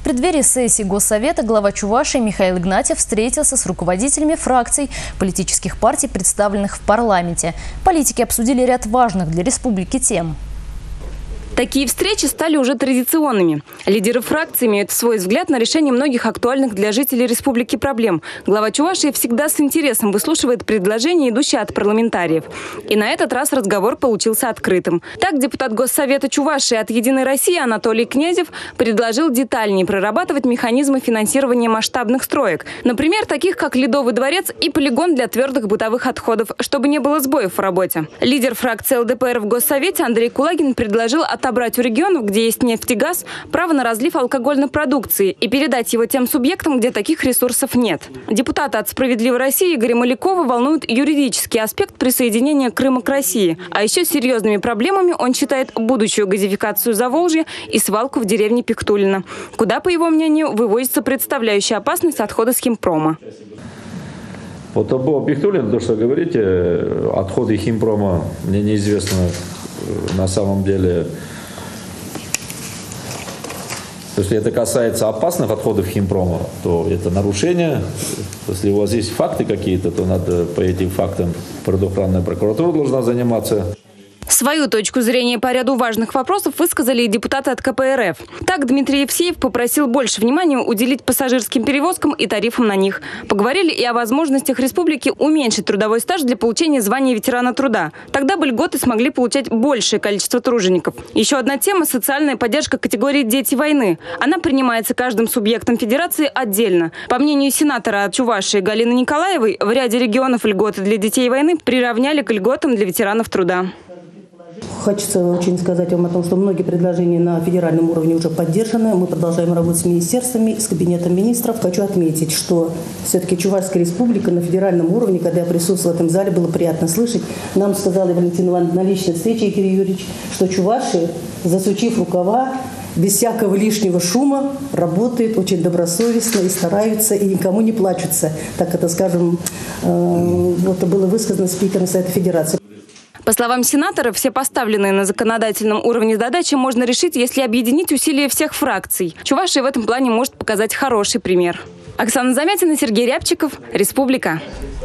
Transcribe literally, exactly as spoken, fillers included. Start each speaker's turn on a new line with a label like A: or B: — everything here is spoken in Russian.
A: преддверии сессии Госсовета глава Чувашии Михаил Игнатьев встретился с руководителями фракций политических партий, представленных в парламенте. Политики обсудили ряд важных для республики тем.
B: Такие встречи стали уже традиционными. Лидеры фракций имеют свой взгляд на решение многих актуальных для жителей республики проблем. Глава Чувашии всегда с интересом выслушивает предложения, идущие от парламентариев. И на этот раз разговор получился открытым. Так, депутат Госсовета Чувашии от «Единой России» Анатолий Князев предложил детальнее прорабатывать механизмы финансирования масштабных строек. Например, таких как Ледовый дворец и полигон для твердых бытовых отходов, чтобы не было сбоев в работе. Лидер фракции эл дэ пэ эр в Госсовете Андрей Кулагин предложил от отобрать у регионов, где есть нефть и газ, право на разлив алкогольной продукции и передать его тем субъектам, где таких ресурсов нет. Депутата от «Справедливой России» Игоря Малякова волнует юридический аспект присоединения Крыма к России. А еще серьезными проблемами он считает будущую газификацию Заволжья и свалку в деревне Пиктулино, куда, по его мнению, вывозится представляющая опасность отходы с химпрома.
C: Вот об Пиктулино, то, что говорите, отходы химпрома, мне неизвестно на самом деле. Если это касается опасных отходов химпрома, то это нарушение. Если у вас есть факты какие-то, то надо по этим фактам природоохранная прокуратура должна заниматься.
B: Свою точку зрения по ряду важных вопросов высказали и депутаты от ка пэ эр эф. Так, Дмитрий Евсеев попросил больше внимания уделить пассажирским перевозкам и тарифам на них. Поговорили и о возможностях республики уменьшить трудовой стаж для получения звания ветерана труда. Тогда бы льготы смогли получать большее количество тружеников. Еще одна тема – социальная поддержка категории «Дети войны». Она принимается каждым субъектом федерации отдельно. По мнению сенатора от Чувашии Галины Николаевой, в ряде регионов льготы для детей войны приравняли к льготам для ветеранов труда.
D: Хочется очень сказать вам о том, что многие предложения на федеральном уровне уже поддержаны. Мы продолжаем работать с министерствами, с кабинетом министров. Хочу отметить, что все-таки Чувашская республика на федеральном уровне, когда я присутствовала в этом зале, было приятно слышать. Нам сказала Валентина Ивановна на личной встрече, Игорь Юрьевич, что Чувашия, засучив рукава, без всякого лишнего шума, работает очень добросовестно и стараются, и никому не плачутся. Так это, скажем, вот было высказано спикером Совета Федерации.
B: По словам сенатора, все поставленные на законодательном уровне задачи можно решить, если объединить усилия всех фракций. Чувашия в этом плане может показать хороший пример. Оксана Замятина, Сергей Рябчиков, Республика.